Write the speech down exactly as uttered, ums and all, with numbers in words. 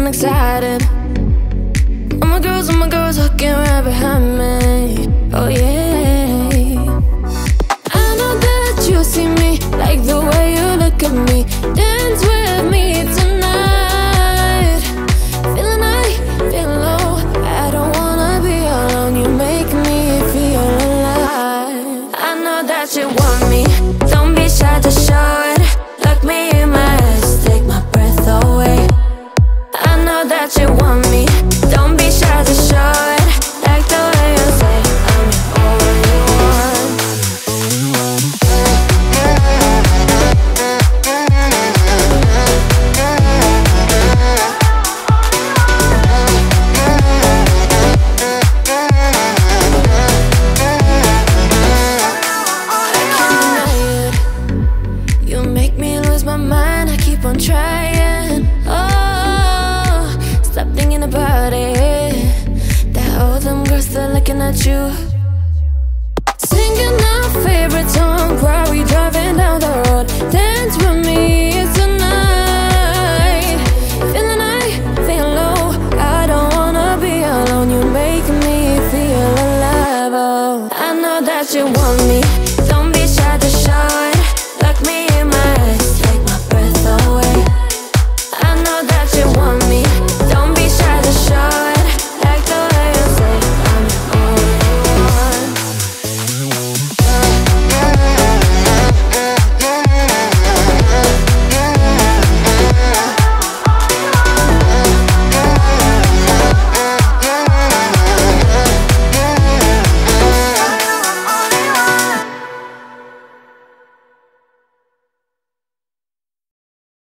feeling excited. All my girls, all my girls walking right behind me. Oh yeah. I know that you see me, like the way you look at me. Dance with me tonight. Feeling high, feeling low. I don't wanna be alone. You make me feel alive. I know that you want me. Don't be shy to show it. Look me in my eyes, take my breath away. I know that you want me. Don't be shy to show it. Like the way you say I'm all you want. I can't deny it. You make me lose my mind. I keep on trying. Oh, stop thinking about it. That all them girls still looking at you.